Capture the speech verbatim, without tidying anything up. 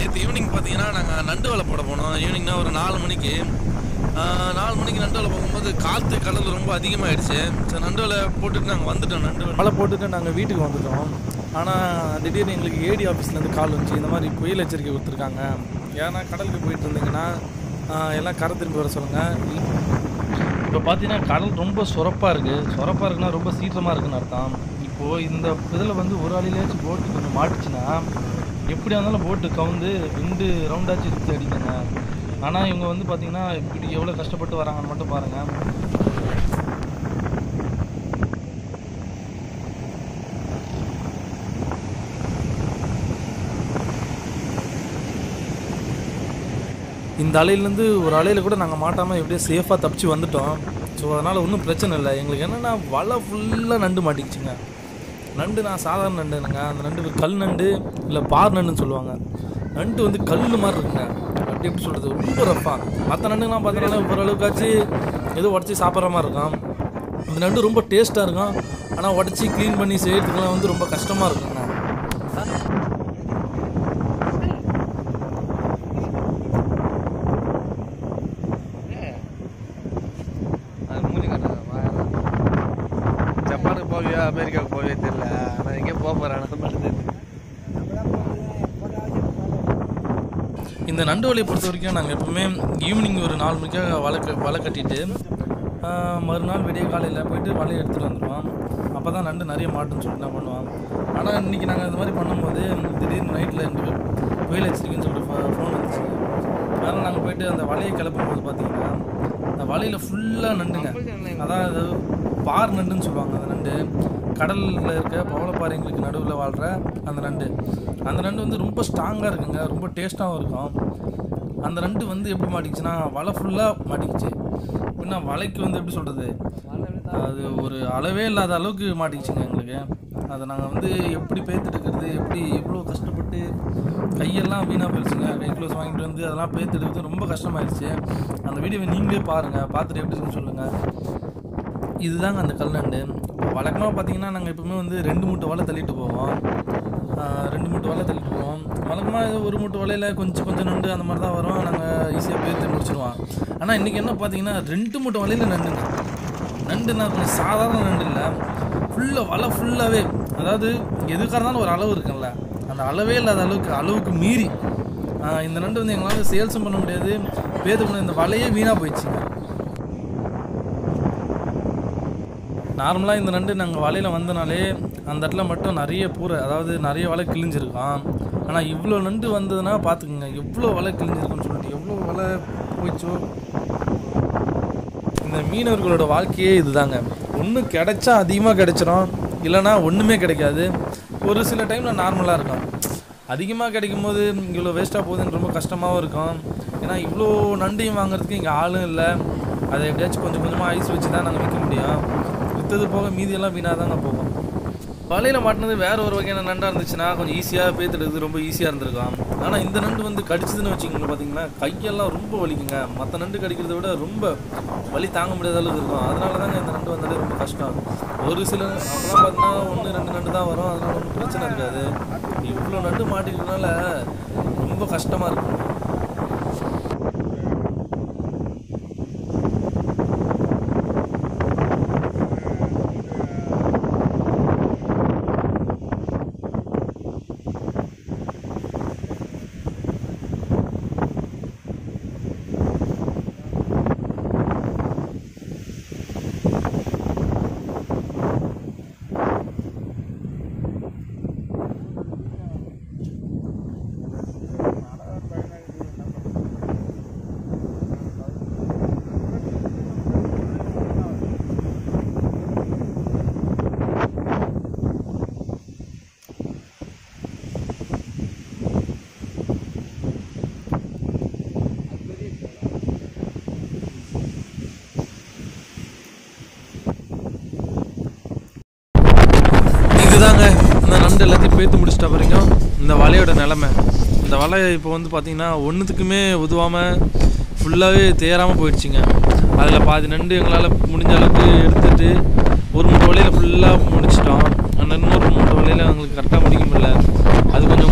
நேற்று ஈவினிங் பார்த்தீங்கன்னா நாங்கள் நண்டு வலை போட போனோம். ஈவினிங்னா ஒரு நாலு மணிக்கு நாலு மணிக்கு நண்டு வலை போகும்போது காற்று கடல் ரொம்ப அதிகமாகிடுச்சு. சரி நண்டு வலை போட்டுட்டு நாங்கள் வந்துட்டோம். நண்டு வலை போட்டுட்டு நாங்கள் வீட்டுக்கு வந்துட்டோம். ஆனால் திடீர்னு எங்களுக்கு ஏடி ஆஃபீஸ்லேருந்து கால் வந்துச்சு, இந்த மாதிரி புயல் எச்சரிக்கை கொடுத்துருக்காங்க. ஏன்னா கடலுக்கு போயிட்டு இருந்தீங்கன்னா எல்லாம் கரை திரும்பி வர சொல்லுங்கள். இப்போ பார்த்தீங்கன்னா கடல் ரொம்ப சுரப்பாக இருக்குது. சுரப்பாக இருக்குன்னா ரொம்ப சீக்கிரமாக இருக்குன்னு அர்த்தம். இப்போது இந்த இதில் வந்து ஒரு ஆளிலேயாச்சும் போட்டு கொஞ்சம் மாட்டுச்சுன்னா எப்படியா இருந்தாலும் போட்டு கவுந்து ரெண்டு ரவுண்டாச்சு எடுத்து அடிக்குங்க. ஆனால் இவங்க வந்து பார்த்திங்கன்னா இப்படி எவ்வளோ கஷ்டப்பட்டு வராங்கன்னு மட்டும் பாருங்கள். இந்த அலையிலேருந்து ஒரு அலையில் கூட நாங்கள் மாட்டாமல் எப்படியோ சேஃபாக தப்பிச்சு வந்துட்டோம். ஸோ அதனால் ஒன்றும் பிரச்சனை இல்லை. எங்களுக்கு என்னென்னா வலை ஃபுல்லாக நண்டு மாட்டிக்கிச்சுங்க. நண்டு நான் சாதாரண நண்டு இல்லைங்க, அந்த நண்டு கல் நண்டு இல்லை பார் நண்டுன்னு சொல்லுவாங்க. நண்டு வந்து கல் மாதிரி இருக்குங்க. அப்படி எப்படி சொல்கிறது, ரொம்ப ரஃப்பாக. மற்ற நண்டுங்கலாம் பார்த்தீங்கன்னா ஓரளவுக்காச்சு ஏதோ உடச்சி சாப்பிட்ற மாதிரி இருக்கும். இந்த நண்டு ரொம்ப டேஸ்ட்டாக இருக்கும். ஆனால் உடச்சி க்ளீன் பண்ணி செய்கிறதுக்குலாம் வந்து ரொம்ப கஷ்டமாக இருக்குங்க. ஜப்பானுக்கு போவியா அமெரிக்காவுக்கு போவே தெரியல, ஆனால் எங்கே போக போகிறேன். இந்த நண்டு வலையை பொறுத்த வரைக்கும் நாங்கள் எப்பவுமே ஈவினிங் ஒரு நாலு மணிக்காக வலை க வலை கட்டிட்டு மறுநாள் விடிய காலையில் போயிட்டு வலையை எடுத்துகிட்டு வந்துடுவோம். அப்போ தான் நண்டு நிறைய மாட்டுன்னு சொல்லிட்டு நான் பண்ணுவோம். ஆனால் இன்றைக்கி நாங்கள் இந்த மாதிரி பண்ணும்போது திடீர்னு நைட்டில் எங்களுக்கு புயல் எச்சரிக்கைன்னு சொல்லிட்டு ஃபோன் வந்துச்சு. அதனால் நாங்கள் போயிட்டு அந்த வலையை கிளப்பும் போது பார்த்திங்கன்னா அந்த வலையில் ஃபுல்லாக நண்டுங்க. அதாவது பார் நண்டுன்னு சொல்லுவாங்க. அந்த நண்டு கடலில் இருக்க பவளப்பாறைங்களுக்கு நடுவில் வாழ்கிற அந்த நண்டு. அந்த நண்டு வந்து ரொம்ப ஸ்ட்ராங்காக இருக்குங்க, ரொம்ப டேஸ்ட்டாகவும் இருக்கும். அந்த நண்டு வந்து எப்படி மாட்டிக்கிச்சுன்னா வலை ஃபுல்லாக மாட்டிக்கிச்சு. அப்படின்னா வலைக்கு வந்து எப்படி சொல்கிறது, அது ஒரு அளவே இல்லாத அளவுக்கு மாட்டிக்கிச்சுங்க எங்களுக்கு. அதை நாங்கள் வந்து எப்படி பேத்துட்டு இருக்கிறது, எப்படி எவ்வளோ கஷ்டப்பட்டு கையெல்லாம் வீணாக போயிடுச்சுங்க. கை க்ளோஸ் வாங்கிட்டு வந்து அதெல்லாம் பேத்து எடுக்கிறது ரொம்ப கஷ்டமாயிடுச்சு. அந்த வீடியோவை நீங்களே பாருங்கள், பார்த்துட்டு எப்படி இருக்குன்னு சொல்லுங்கள். இதுதாங்க அந்த கல் நண்டு. வழக்கமாக பார்த்தீங்கன்னா நாங்கள் எப்பவுமே வந்து ரெண்டு மூட்டை வலை தள்ளிட்டு போவோம். ரெண்டு மூட்டை வலை தள்ளிட்டு போவோம். வழக்கமாக ஏதோ ஒரு மூட்டை வலையில் கொஞ்சம் கொஞ்சம் நண்டு அந்த மாதிரி தான் வரும். நாங்கள் ஈஸியாக பேத்து முடிச்சிடுவோம். ஆனால் இன்றைக்கி என்ன பார்த்தீங்கன்னா ரெண்டு மூட்டை வலையில் நண்டுங்க. நண்டுன்னா கொஞ்சம் சாதாரண நண்டு இல்லை, ஃபுல்லாக வலை ஃபுல்லாகவே. அதாவது எதுக்காக இருந்தாலும் ஒரு அளவு இருக்குல்ல, அந்த அளவே இல்லாத அளவுக்கு அளவுக்கு மீறி இந்த நண்டு வந்து எங்களால் சேல்ஸும் பண்ண முடியாது. பேத்து பண்ண இந்த வலையே வீணாக போயிடுச்சுங்க. நார்மலாக இந்த நண்டு நாங்கள் வலையில் வந்தனாலே அந்த இடத்துல மட்டும் நிறைய பூரை, அதாவது நிறைய வலை கிழிஞ்சிருக்கோம். ஆனால் இவ்வளோ நண்டு வந்ததுன்னா பார்த்துக்குங்க எவ்வளோ வலை கிழிஞ்சிருக்குன்னு சொல்லிட்டு, எவ்வளோ வலை போயிடுச்சோ. இந்த மீனவர்களோட வாழ்க்கையே இதுதாங்க. ஒன்று கிடைச்சா அதிகமாக கிடைச்சிரும், இல்லைனா ஒன்றுமே கிடைக்காது. ஒரு சில டைமில் நார்மலாக இருக்கும். அதிகமாக கிடைக்கும் போது இவ்வளோ வேஸ்ட்டாக போகுதுன்னு ரொம்ப கஷ்டமாகவும் இருக்கும். ஏன்னா இவ்வளோ நண்டையும் வாங்குறதுக்கு இங்கே ஆளும் இல்லை. அதை எப்படியாச்சும் கொஞ்சம் கொஞ்சமாக ஐஸ் வச்சு தான் நாங்கள் விற்க முடியும். விற்றது போக மீதியெல்லாம் வீணாக தாங்க போகும். வலையில் மாட்டினது வேறு ஒரு வகையான நண்டாக இருந்துச்சுன்னா கொஞ்சம் ஈஸியாக பேத்துடுறது ரொம்ப ஈஸியாக இருந்திருக்கும். ஆனால் இந்த நண்டு வந்து கடிச்சதுன்னு வச்சுக்கோங்க, பார்த்தீங்கன்னா கையெல்லாம் ரொம்ப வலிக்குங்க. மற்ற நண்டு கடிக்கிறத விட ரொம்ப வலி தாங்க முடியாத அளவுக்கு இருக்கும். அதனால தாங்க இந்த நண்டு வந்தாலே ரொம்ப கஷ்டம். ஒரு சில அப்போலாம் பார்த்தீங்கன்னா ஒன்று ரெண்டு நண்டு தான் வரும், அதனால ஒன்றும் பிரச்சனை இருக்காது. இவ்வளோ நண்டு மாட்டிக்கிறதுனால ரொம்ப கஷ்டமாக இருக்கும். இதுதாங்க இந்த நண்டு எல்லாத்தையும் பேத்து முடிச்சிட்ட வரைக்கும் இந்த வலையோட நிலமை. இந்த வலை இப்போ வந்து பார்த்திங்கன்னா ஒன்றுத்துக்குமே உதவாமல் ஃபுல்லாகவே தேராமல் போயிடுச்சுங்க. அதில் பாதி நண்டு எங்களால் முடிஞ்ச அளவுக்கு எடுத்துகிட்டு ஒரு மூட்டை வலையில் ஃபுல்லாக முடிச்சிட்டோம். அந்த இன்னொரு மூட்டை வலையில் எங்களுக்கு கரெக்டாக முடிக்க முடியல. அது கொஞ்சம்